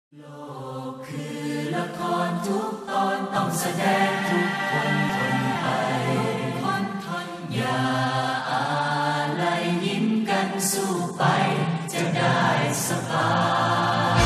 โลกคือละครทุกตอนต้องแสดงทุกคนทนไปอย่าอะไรยิ้มกันสู้ไปจะได้สบาย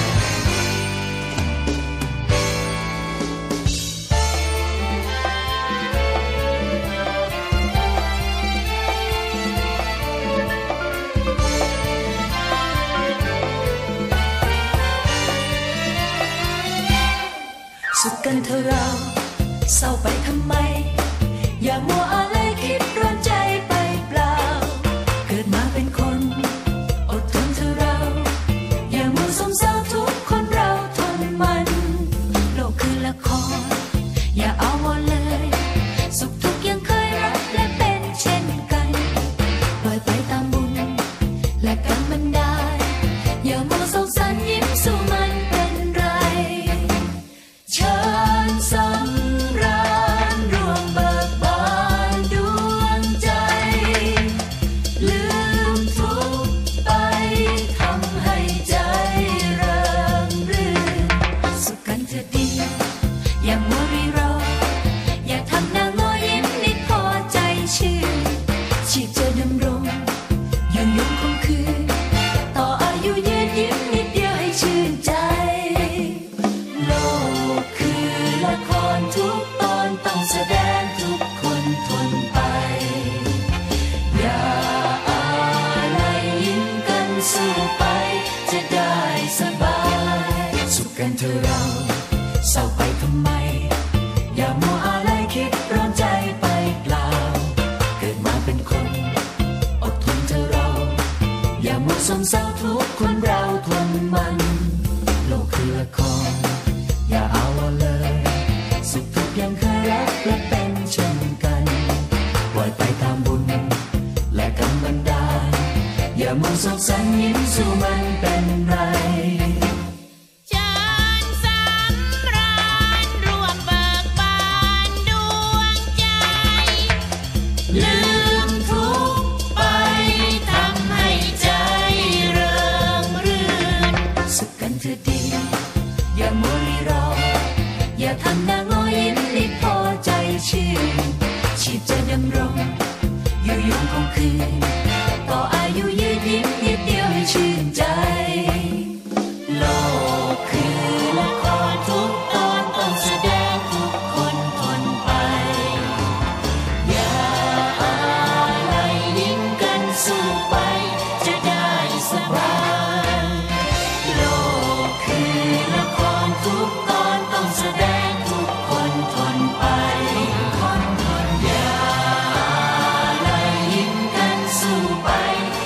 สุขกันเถอะเราเศร้าไปทำไมอย่ามัวอะไรคิดร้อนใจไปเปล่าเกิดมาเป็นคนอดทนเถอะเราอย่ามัวสมเศร้าทุกคนเราทนมันโลกคือละครอย่าเอาวนเลยสุขทุกข์ยังเคยรักและเป็นเช่นกันปล่อยไปตามบุญและกรรมมันได้อย่ามัวสงสารยิ้มสู้มันเป็นไรเชิญสำราญร่วมเบิกบานดวงใจลืมทุกข์ไปทำให้ใจเริงรื่นสุขกันเถิดดีอย่ามัวรีรออย่าทำหน้างอยิ้มนิดพอใจชื่นชีพจะดำรงยังยงคงคืนต่ออายุยืนยิ้มนิดเดียวให้ชื่นใจโลกคือละครทุกตอนต้องแสดงทุกคนทนไปอย่าอะไรยิ้มกันสู้ไปจะได้สบายสุขกันเถอะเราเศร้าไปทำไมอย่ามัวอะไรคิดร้อนใจไปเปล่าเกิดมาเป็นคนอดทนเถอะเราอย่ามัวสมเศร้าทุกคนเราทนมันโลกคือละครอย่าเอาเลยสุขทุกข์ยังเคยรักและเป็นเช่นกันปล่อยไปตามบุญและกรรมบันดาลอย่ามัวสงสารยิ้มสู้มันเป็นไรเชิญสำราญร่วมเบิกบานดวงใจลืมทุกข์ไปทำให้ใจเริงรื่นสุขกันเถิดดีอย่ามัวรีรออย่าทำหน้างอยิ้มนิดพอใจชื่นชีพจะดำรงอยู่ยงคงคืนต่ออายุยืนยิ้มนิดเดียวให้ชื่นใจโลกคือละครทุกตอนต้องแสดงทุกคนทนไปอย่าอะไรยิ้มกันสู้ไปจะได้สบายโลกคือละครทุกตอนต้องแสดงทุกคนทนไปอย่าอะไรยิ้มกันสู้ไป